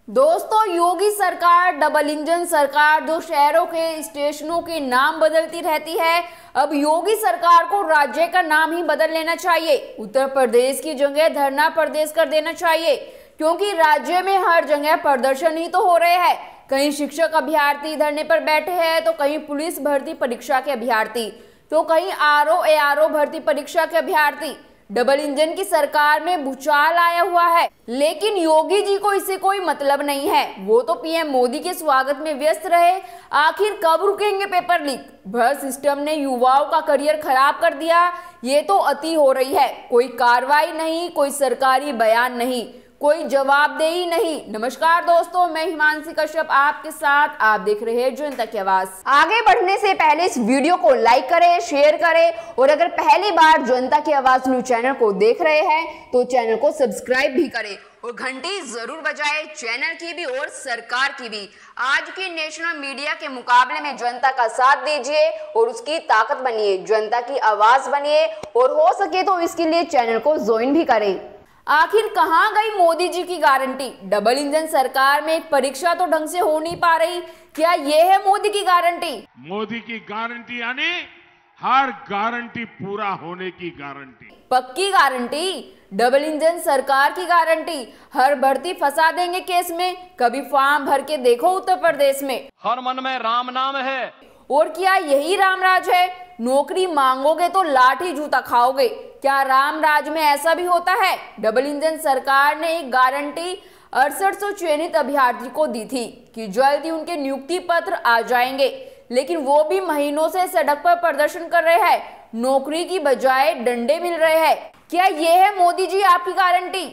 दोस्तों, योगी सरकार double engine सरकार जो शहरों के स्टेशनों के नाम बदलती रहती है, अब योगी सरकार को राज्य का नाम ही बदल लेना चाहिए। उत्तर प्रदेश की जगह धरना प्रदेश कर देना चाहिए, क्योंकि राज्य में हर जगह प्रदर्शन ही तो हो रहे हैं। कहीं शिक्षक अभ्यर्थी धरने पर बैठे हैं, तो कहीं पुलिस भर्ती परीक्षा के अभ्यर्थी, तो कहीं आरओ एआरओ भर्ती परीक्षा के अभ्यर्थी। डबल इंजन की सरकार में भूचाल आया हुआ है, लेकिन योगी जी को इससे कोई मतलब नहीं है। वो तो पीएम मोदी के स्वागत में व्यस्त रहे। आखिर कब रुकेंगे पेपर लीक? भ्रष्ट सिस्टम ने युवाओं का करियर खराब कर दिया, ये तो अति हो रही है। कोई कार्रवाई नहीं, कोई सरकारी बयान नहीं, कोई जवाबदेही नहीं। नमस्कार दोस्तों, मैं हिमांशी कश्यप आपके साथ। आप देख रहे हैं जनता की आवाज। आगे बढ़ने से पहले इस वीडियो को लाइक करें, शेयर करें, और अगर पहली बार जनता की आवाज न्यूज चैनल को देख रहे हैं तो चैनल को सब्सक्राइब भी करें और घंटी जरूर बजाएं, चैनल की भी और सरकार की भी। आज की नेशनल मीडिया के मुकाबले में जनता का साथ दीजिए और उसकी ताकत बनिए, जनता की आवाज बनिए, और हो सके तो इसके लिए चैनल को ज्वाइन भी करें। आखिर कहां गई मोदी जी की गारंटी? डबल इंजन सरकार में एक परीक्षा तो ढंग से हो नहीं पा रही, क्या ये है मोदी की गारंटी? मोदी की गारंटी यानी हर गारंटी पूरा होने की गारंटी, पक्की गारंटी। डबल इंजन सरकार की गारंटी, हर भर्ती फंसा देंगे केस में। कभी फॉर्म भर के देखो उत्तर प्रदेश में, हर मन में राम नाम है। और क्या यही रामराज है? नौकरी मांगोगे तो लाठी जूता खाओगे। क्या रामराज में ऐसा भी होता है? डबल इंजन सरकार ने एक गारंटी 6800 चयनित अभ्यर्थी को दी थी कि जल्द ही उनके नियुक्ति पत्र आ जाएंगे, लेकिन वो भी महीनों से सड़क पर प्रदर्शन कर रहे हैं। नौकरी की बजाय डंडे मिल रहे हैं। क्या ये है मोदी जी आपकी गारंटी?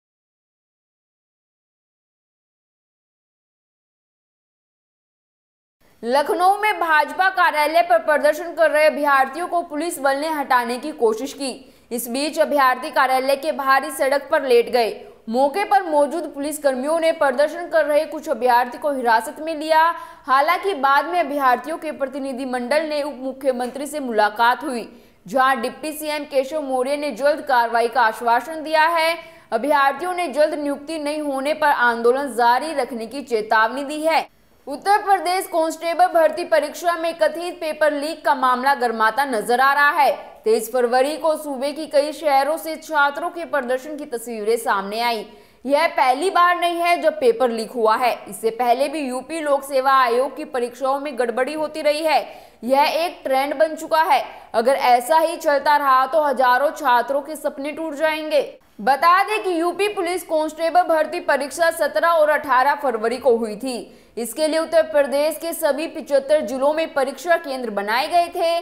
लखनऊ में भाजपा कार्यालय पर प्रदर्शन कर रहे अभ्यर्थियों को पुलिस बल ने हटाने की कोशिश की। इस बीच अभ्यर्थी कार्यालय के बाहरी सड़क पर लेट गए। मौके पर मौजूद पुलिस कर्मियों ने प्रदर्शन कर रहे कुछ अभ्यर्थी को हिरासत में लिया। हालांकि बाद में अभ्यर्थियों के प्रतिनिधि मंडल ने उप मुख्यमंत्री से मुलाकात हुई, जहां डिप्टी सीएम केशव मौर्य ने जल्द कार्रवाई का आश्वासन दिया है। अभ्यर्थियों ने जल्द नियुक्ति नहीं होने पर आंदोलन जारी रखने की चेतावनी दी है। उत्तर प्रदेश कांस्टेबल भर्ती परीक्षा में कथित पेपर लीक का मामला गर्माता नजर आ रहा है। 23 फरवरी को सूबे की कई शहरों से छात्रों के प्रदर्शन की तस्वीरें सामने आई। यह पहली बार नहीं है जब पेपर लीक हुआ है। इससे पहले भी यूपी लोक सेवा आयोग की परीक्षाओं में गड़बड़ी होती रही है। यह एक ट्रेंड बन चुका है। अगर ऐसा ही चलता रहा तो हजारों छात्रों के सपने टूट जाएंगे। बता दें कि यूपी पुलिस कांस्टेबल भर्ती परीक्षा 17 और 18 फरवरी को हुई थी। इसके लिए उत्तर प्रदेश के सभी 75 जिलों में परीक्षा केंद्र बनाए गए थे।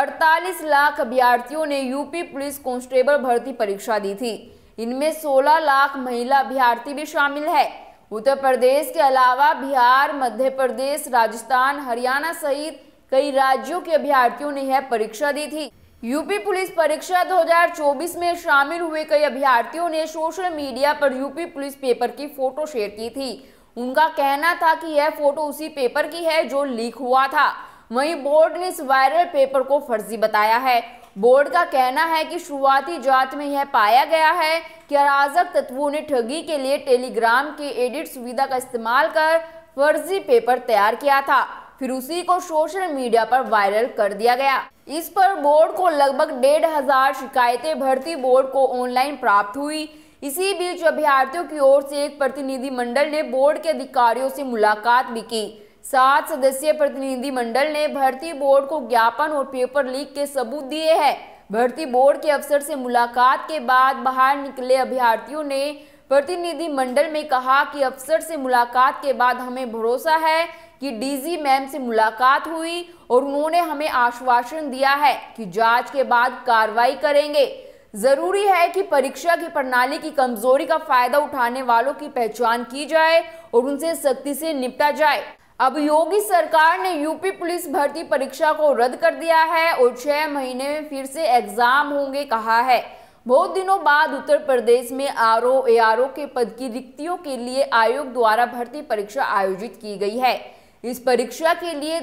48 लाख अभ्यर्थियों ने यूपी पुलिस कांस्टेबल भर्ती परीक्षा दी थी। इनमें 16 लाख महिला अभ्यर्थी भी शामिल है। उत्तर प्रदेश के अलावा बिहार, मध्य प्रदेश, राजस्थान, हरियाणा सहित कई राज्यों के अभ्यर्थियों ने यह परीक्षा दी थी। यूपी पुलिस परीक्षा 2024 में शामिल हुए कई अभ्यर्थियों ने सोशल मीडिया पर यूपी पुलिस पेपर की फोटो शेयर की थी। उनका कहना था कि यह फोटो उसी पेपर की है जो लीक हुआ था। वहीं बोर्ड ने इस वायरल पेपर को फर्जी बताया है। बोर्ड का कहना है कि शुरुआती जांच में यह पाया गया है कि अराजक तत्वों ने ठगी के लिए टेलीग्राम के एडिट सुविधा का इस्तेमाल कर फर्जी पेपर तैयार किया था, फिर उसी को सोशल मीडिया पर वायरल कर दिया गया। इस पर बोर्ड को लगभग 1500 शिकायतें भर्ती बोर्ड को ऑनलाइन प्राप्त हुई। इसी बीच अभ्यर्थियों की ओर से एक प्रतिनिधि मंडल ने बोर्ड के अधिकारियों से मुलाकात भी की। 7 सदस्यीय प्रतिनिधि मंडल ने भर्ती बोर्ड को ज्ञापन और पेपर लीक के सबूत दिए हैं। भर्ती बोर्ड के अफसर से मुलाकात के बाद बाहर निकले अभ्यर्थियों ने प्रतिनिधि मंडल में कहा कि अफसर से मुलाकात के बाद हमें भरोसा है कि डीजी मैम से मुलाकात हुई और उन्होंने हमें आश्वासन दिया है कि जांच के बाद कार्रवाई करेंगे। जरूरी है कि परीक्षा की प्रणाली की कमजोरी का फायदा उठाने वालों की पहचान की जाए और उनसे सख्ती से निपटा जाए। अब योगी सरकार ने यूपी पुलिस भर्ती परीक्षा को रद्द कर दिया है और 6 महीने में फिर से एग्जाम होंगे कहा है। बहुत दिनों बाद उत्तर प्रदेश में आरओ एआरओ के पद की रिक्तियों के लिए आयोग द्वारा भर्ती परीक्षा आयोजित की गई है। इस परीक्षा के लिए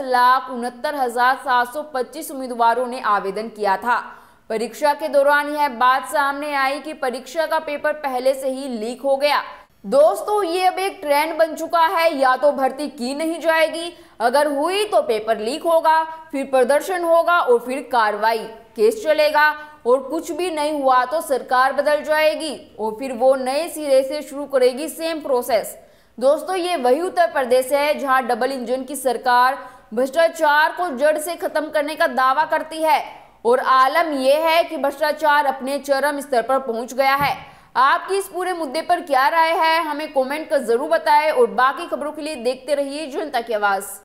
10,69,725 उम्मीदवारों ने आवेदन किया था। परीक्षा के दौरान यह बात सामने आई कि परीक्षा का पेपर पहले से ही लीक हो गया। दोस्तों ये अब एक ट्रेंड बन चुका है, या तो भर्ती की नहीं जाएगी, अगर हुई तो पेपर लीक होगा, फिर प्रदर्शन होगा और फिर कार्रवाई, केस चलेगा, और कुछ भी नहीं हुआ तो सरकार बदल जाएगी और फिर वो नए सिरे से शुरू करेगी सेम प्रोसेस। दोस्तों ये वही उत्तर प्रदेश है जहां डबल इंजन की सरकार भ्रष्टाचार को जड़ से खत्म करने का दावा करती है, और आलम यह है कि भ्रष्टाचार अपने चरम स्तर पर पहुंच गया है। आपकी इस पूरे मुद्दे पर क्या राय है, हमें कमेंट कर जरूर बताएं, और बाकी खबरों के लिए देखते रहिए जनता की आवाज।